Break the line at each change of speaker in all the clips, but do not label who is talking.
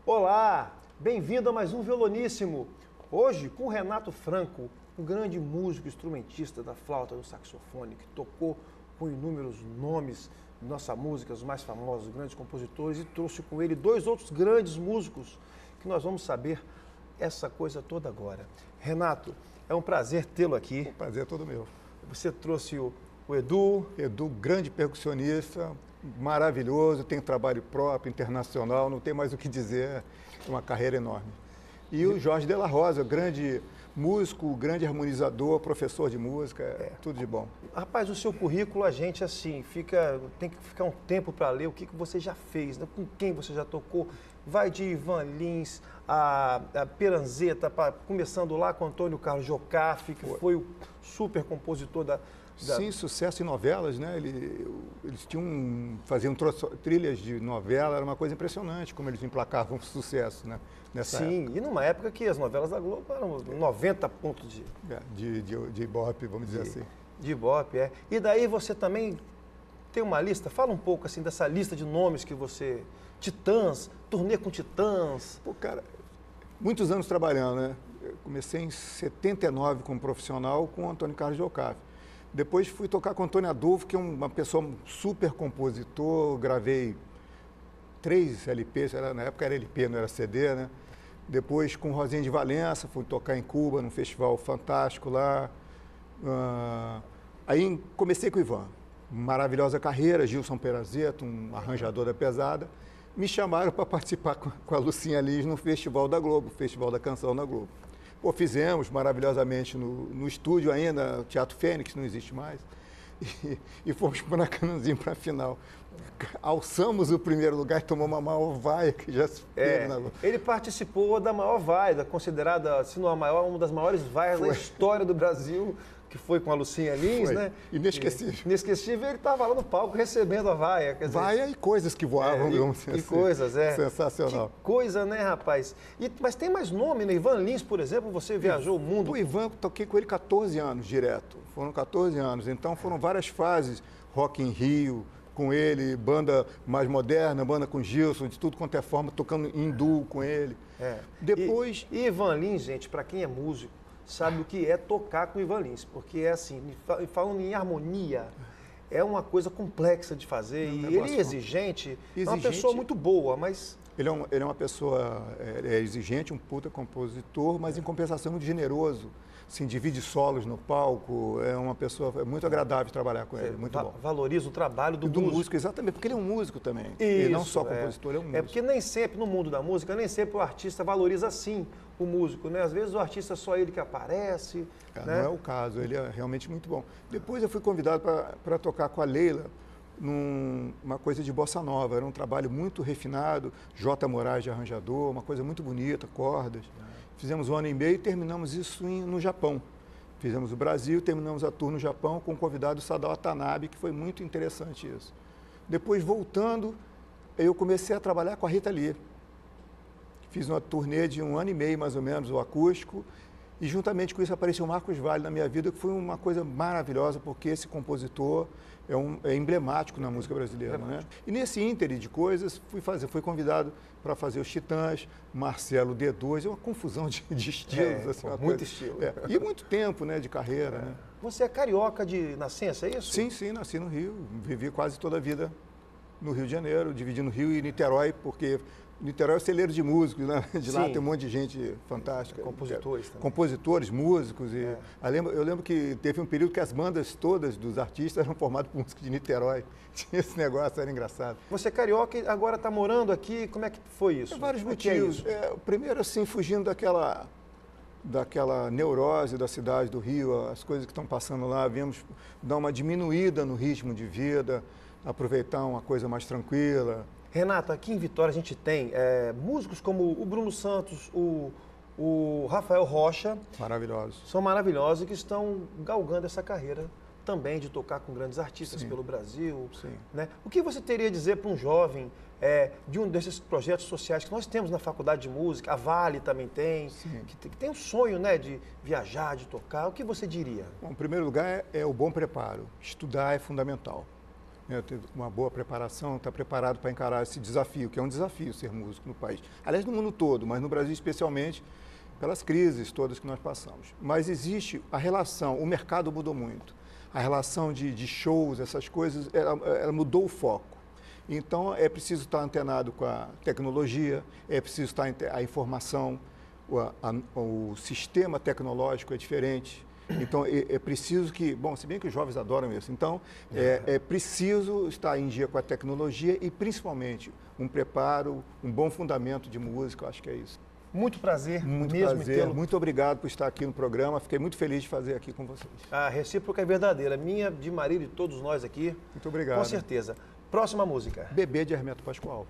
Olá, bem-vindo a mais um Violoníssimo. Hoje com o Renato Franco, um grande músico instrumentista da flauta do saxofone, que tocou com inúmeros nomes de nossa música, os mais famosos, grandes compositores, e trouxe com ele dois outros grandes músicos que nós vamos saber essa coisa toda agora. Renato, é um prazer tê-lo aqui.
O prazer é todo meu.
Você trouxe o Edu.
Edu, grande percussionista, maravilhoso, tem trabalho próprio, internacional, não tem mais o que dizer, uma carreira enorme. E o Jorge de la Rosa, grande músico, grande harmonizador, professor de música, tudo de bom.
Rapaz, o seu currículo, a gente assim, tem que ficar um tempo para ler o que você já fez, né? Com quem você já tocou. Vai de Ivan Lins, a Peranzeta, começando lá com Antônio Carlos Jocafe, que foi o super compositor da...
Sim, sucesso em novelas, né? Eles faziam trilhas de novela, era uma coisa impressionante como eles emplacavam sucesso, né? Nessa época.
E numa época que as novelas da Globo eram 90 pontos
de Ibope, vamos dizer assim.
De Ibope, é. E daí você também tem uma lista, fala um pouco assim dessa lista de nomes que você... Titãs, turnê com Titãs.
Pô, cara, muitos anos trabalhando, né? Eu comecei em 79 como profissional com o Antônio Carlos Jocafe. Depois fui tocar com o Antônio Adolfo, que é uma pessoa super compositor, gravei 3 LPs, na época era LP, não era CD, né? Depois com Rosinha de Valença, fui tocar em Cuba, num festival fantástico lá. Aí comecei com o Ivan, maravilhosa carreira, Gilson Perazzetto, um arranjador da pesada. Me chamaram para participar com a Lucinha Lins no Festival da Globo, Festival da Canção da Globo. Pô, fizemos maravilhosamente no estúdio ainda, o Teatro Fênix, não existe mais, e fomos para Maracanãzinho para a final. Alçamos o primeiro lugar e tomamos uma maior vaia que já se fez na Globo.
Ele participou da maior vaia, considerada, se não a maior, uma das maiores vaias da história do Brasil, que foi com a Lucinha Lins, né?
Inesquecível.
Inesquecível, ele estava lá no palco recebendo a vaia. Quer dizer,
vaia e coisas que voavam, vamos dizer assim.
Coisas,
Sensacional.
Que coisa, né, rapaz? Mas tem mais nome, né? Ivan Lins, por exemplo, você viajou o mundo.
O Ivan, toquei com ele 14 anos direto. Foram 14 anos. Então foram várias fases. Rock in Rio, com ele, banda mais moderna, banda com Gilson, de tudo quanto é forma, tocando em duo com ele. Depois...
E Ivan Lins, gente, para quem é músico, sabe o que é tocar com Ivan Lins, porque é assim, falando em harmonia, é uma coisa complexa de fazer, e ele é exigente, é uma pessoa muito boa, mas...
Ele é uma pessoa exigente, um puta compositor, mas em compensação muito generoso, assim, divide solos no palco, é uma pessoa muito agradável de trabalhar com ele, muito bom.
Valoriza o trabalho do
músico. Exatamente, porque ele é um músico também, ele não só compositor, ele é um músico.
É porque nem sempre, no mundo da música, nem sempre o artista valoriza assim o músico, né? Às vezes o artista é só ele que aparece.
Não é o caso, ele é realmente muito bom. Depois eu fui convidado para tocar com a Leila, numa coisa de bossa nova, era um trabalho muito refinado, J. Moraes de arranjador, uma coisa muito bonita, cordas. Fizemos 1 ano e meio e terminamos isso no Japão. Fizemos o Brasil, terminamos a tour no Japão com o convidado Sadao Watanabe, que foi muito interessante isso. Depois, voltando, eu comecei a trabalhar com a Rita Lee. Fiz uma turnê de 1 ano e meio, mais ou menos, o acústico, e juntamente com isso apareceu o Marcos Valle na minha vida, que foi uma coisa maravilhosa, porque esse compositor é emblemático na música brasileira, né? E nesse íntere de coisas, fui convidado para fazer os Titãs, Marcelo D2, é uma confusão de estilos. Assim,
muito estilo.
E muito tempo, né, de carreira. Né?
Você é carioca de nascença, é isso?
Sim, nasci no Rio, vivi quase toda a vida no Rio de Janeiro, dividindo Rio e Niterói, porque Niterói é o celeiro de músicos, né? De lá tem um monte de gente fantástica.
Compositores também.
Compositores, músicos. Eu lembro que teve um período que as bandas todas dos artistas eram formadas por músicos de Niterói. Tinha esse negócio, era engraçado.
Você é carioca e agora está morando aqui, como é que foi isso?
Por vários motivos. Primeiro, assim, fugindo daquela neurose da cidade do Rio, as coisas que estão passando lá, viemos dar uma diminuída no ritmo de vida, aproveitar uma coisa mais tranquila.
Renato, aqui em Vitória a gente tem músicos como o Bruno Santos, o Rafael Rocha.
Maravilhosos.
São maravilhosos e que estão galgando essa carreira também de tocar com grandes artistas pelo Brasil. Né? O que você teria a dizer para um jovem de um desses projetos sociais que nós temos na Faculdade de Música, a Vale também tem, que tem um sonho, né, de viajar, de tocar, o que você diria?
Bom, em primeiro lugar é o bom preparo. Estudar é fundamental. né, ter uma boa preparação, estar preparado para encarar esse desafio, que é um desafio ser músico no país. Aliás, no mundo todo, mas no Brasil especialmente, pelas crises todas que nós passamos. Mas existe a relação, o mercado mudou muito. A relação de shows, essas coisas, ela mudou o foco. Então, é preciso estar antenado com a tecnologia, é preciso estar a informação, o sistema tecnológico é diferente. Então, é preciso que, bom, se bem que os jovens adoram isso, então, é preciso estar em dia com a tecnologia e, principalmente, um preparo, um bom fundamento de música, eu acho que é isso.
Muito prazer.
Muito
mesmo
prazer, muito obrigado por estar aqui no programa, fiquei muito feliz de fazer aqui com vocês.
A recíproca é verdadeira, minha, de Marília e de todos nós aqui.
Muito obrigado.
Com certeza. Próxima música.
Bebê de Hermeto Pascoal.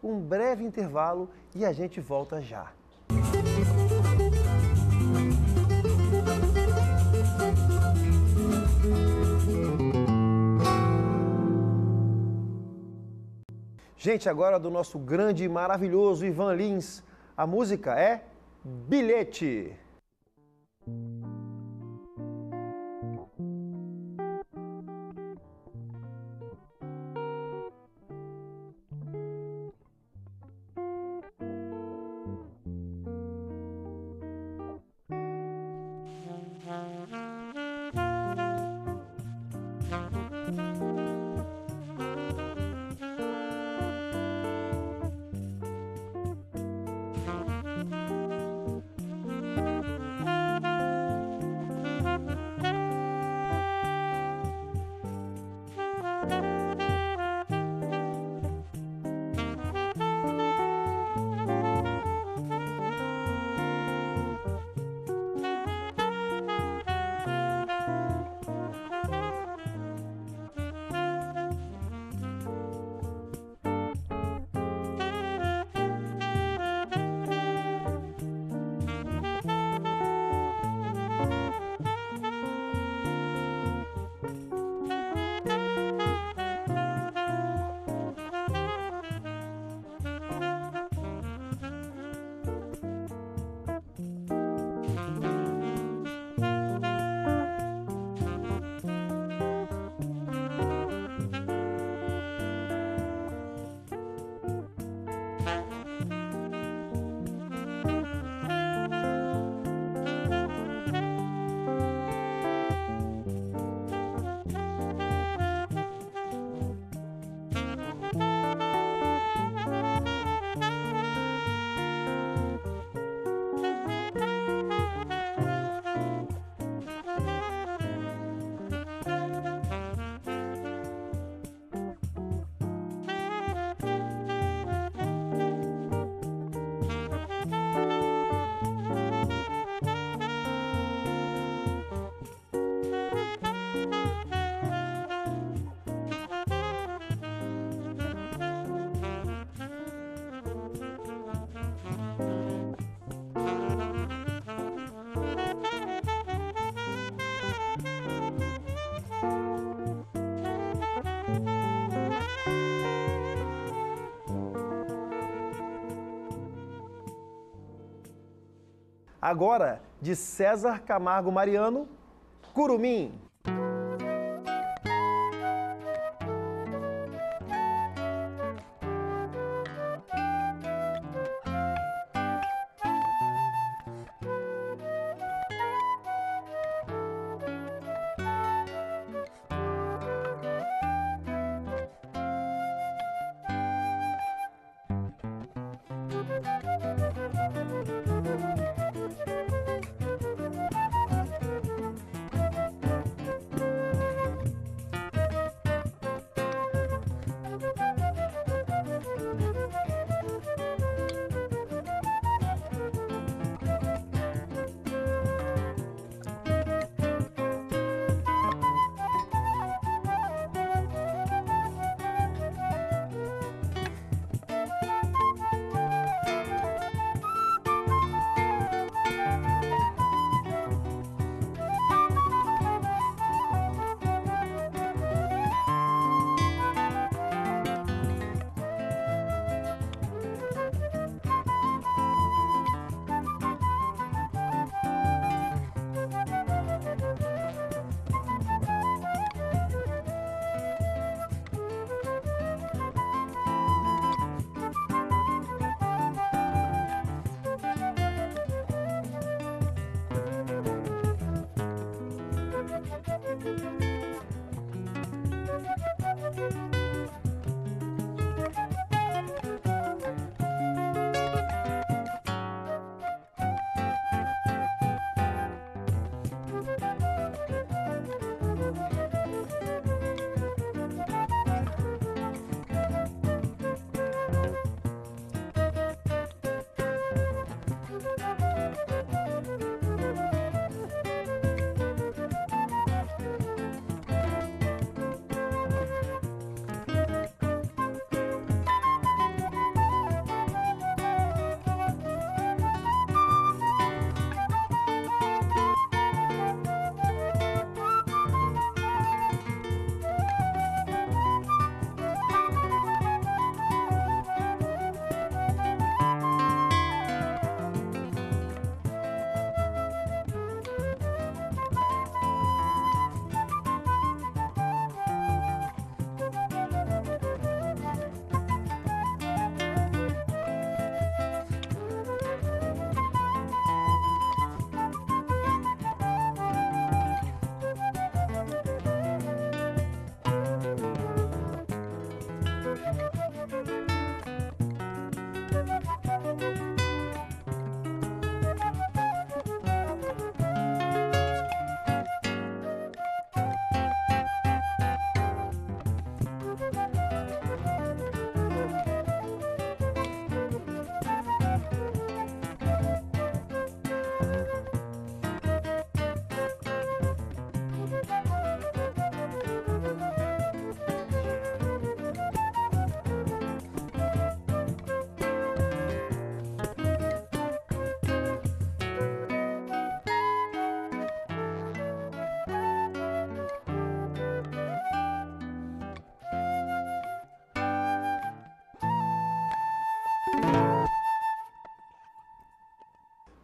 um breve intervalo e a gente volta já. Gente, agora do nosso grande e maravilhoso Ivan Lins, a música é Bilhete. Agora, de César Camargo Mariano, Curumim.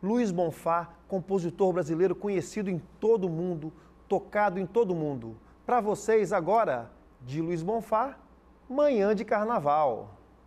Luiz Bonfá, compositor brasileiro conhecido em todo o mundo, tocado em todo o mundo. Para vocês agora, de Luiz Bonfá, Manhã de Carnaval.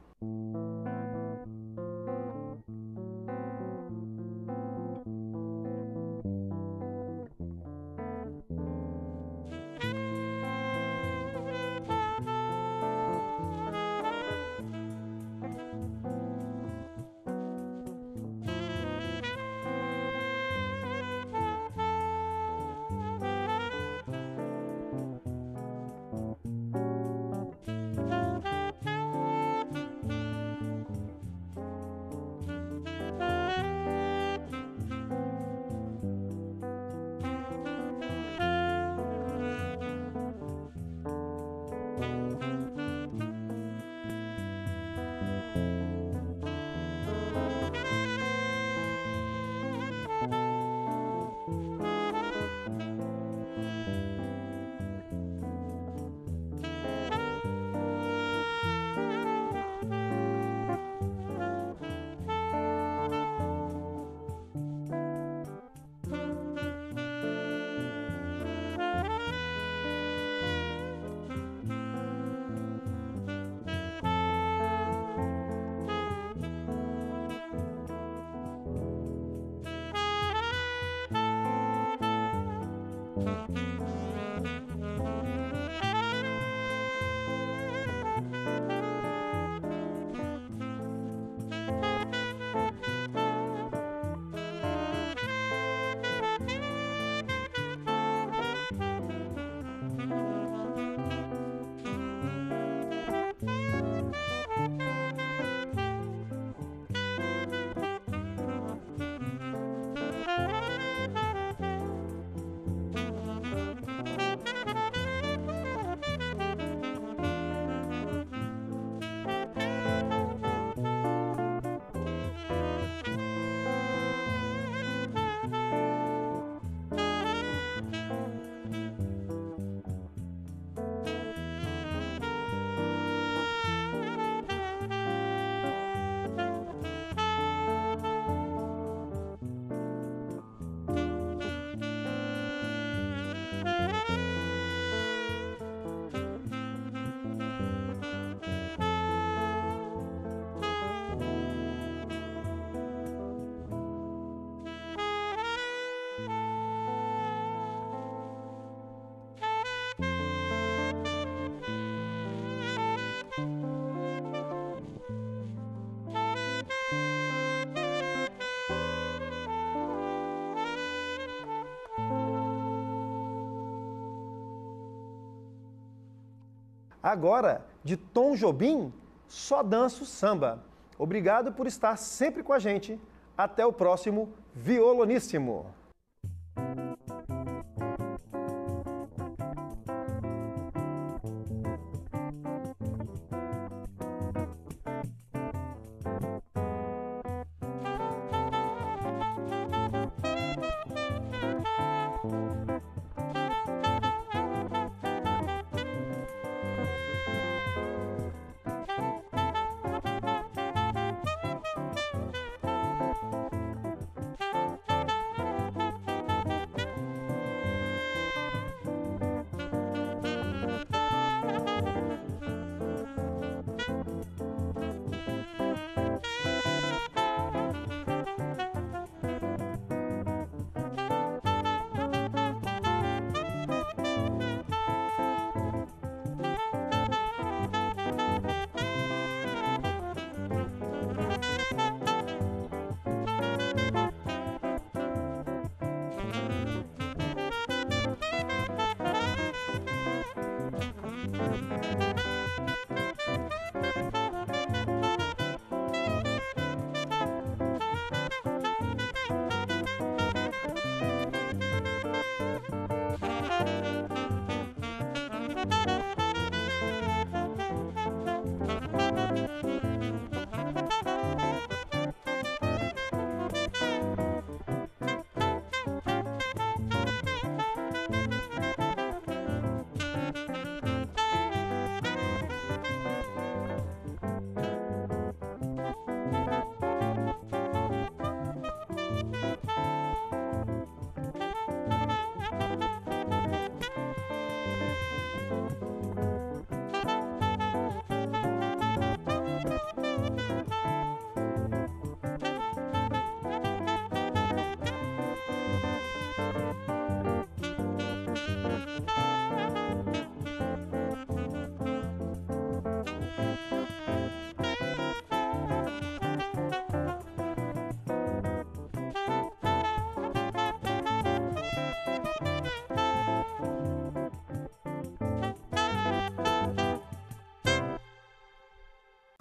Agora, de Tom Jobim, Só Danço Samba. Obrigado por estar sempre com a gente. Até o próximo Violoníssimo.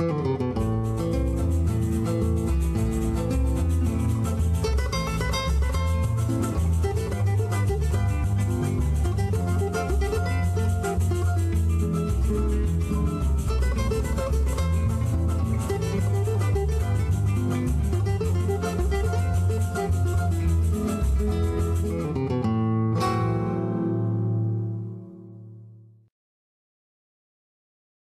Música